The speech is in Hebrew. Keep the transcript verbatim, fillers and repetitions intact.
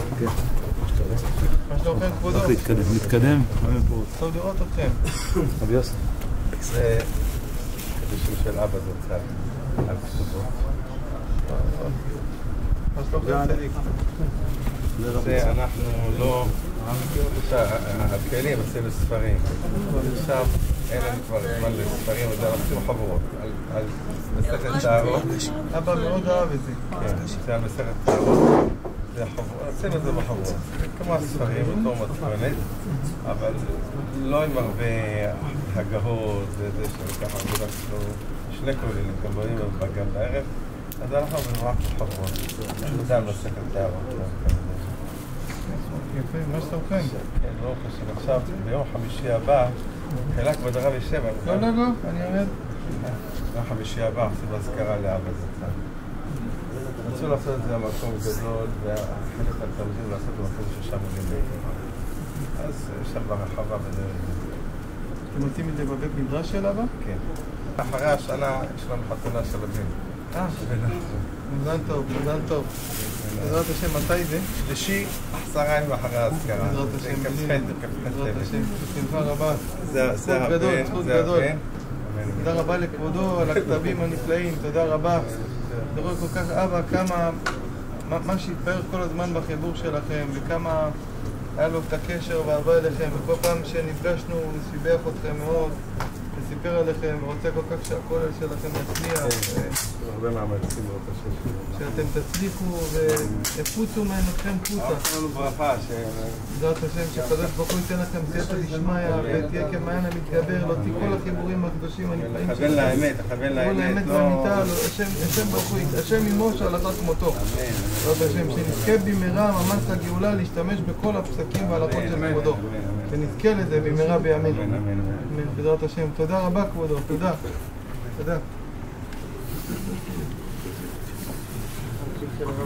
כן. מה שלומכם כבודו? איך להתקדם? להתקדם? טוב לראות אתכם. רבי יוסף. זה קדישים של אבא זצ"ל, על כתובות. מה שלומכם צדיק? זה אנחנו לא... הכלים עושים לספרים. עכשיו אין לנו כבר זמן לספרים, אז אנחנו עושים חבורות. על מסכת טהרות. אבא מאוד אהב את זה. כן, זה על מסכת טהרות. עושים את זה בחבורות. כמו הספרים, אותו מתכונת, אבל לא עם הרבה הגהות וזה שככה עבודה שלו, שני כוללים, גם באים גם בערב, אז אנחנו עושים רק בחבורות. זה על מסכת טהרות. יפה, מה שלומכם? כן, לא חשוב. עכשיו, ביום חמישי הבא, חילק בדרב ישב. לא, לא, לא, אני יורד. ביום חמישי הבא, עושים אזכרה לאבא זצ"ל. רצו לעשות את זה במקום גדול, וחלק התלמידים לעשות במקום ששם עולים ביתו. אז שם ברחבה בדרך. אתם עושים את זה בבית מדרש של אבא? כן. אחרי השנה יש לנו חתונה של הבן. אה, מזל טוב, מזל טוב. בעזרת השם, מתי זה? שלישי, עשרה ימים אחרי האזכרה. בעזרת השם, בעזרת השם, בשמחה רבה. זכות גדול, זכות גדול. תודה רבה לכבודו על הכתבים הנפלאים, תודה רבה. אני רואה כל כך אבא, כמה, מה שהתבהר כל הזמן בחיבור שלכם, וכמה היה לו את הקשר והאהבה אליכם, וכל פעם שנפגשנו הוא שיבח אתכם מאוד, וסיפר עליכם, ורוצה כל כך שהכולל שלכם יצליח. הרבה מאמצים מאוד קשה. שאתם תצליחו ויפוצו מעינכם פוצה. אנחנו לנו ברכה ש... בעזרת השם, שקדוש ברוך הוא ייתן לכם סייעתא דשמיא, ותהיה כמעיין המתגבר, להוציא כל החיבורים הקדושים הנפלאים שלכם. לכוון לאמת, לכוון לאמת, לא... השם ברוך הוא, השם עמו שהלכת כמותו. בעזרת השם, שנזכה במהרה ממש לגאולה להשתמש בכל הפסקים וההלכות של כבודו. שנזכה לזה במהרה בימינו. בעזרת השם. תודה רבה כבודו, תודה. תודה.